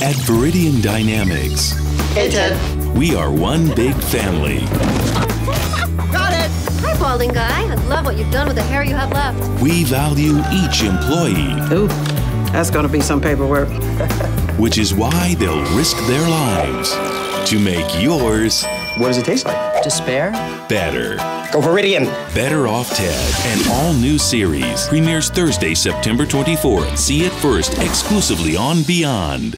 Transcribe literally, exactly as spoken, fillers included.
At Viridian Dynamics, Hey, Ted. we are one big family. Got it! Hi, balding guy. I love what you've done with the hair you have left. We value each employee, Ooh, that's gonna be some paperwork. which is why they'll risk their lives to make yours What does it taste like? Despair? better. Go Viridian! Better Off Ted, an all-new series, premieres Thursday, September twenty-fourth. See it first exclusively on Beyond.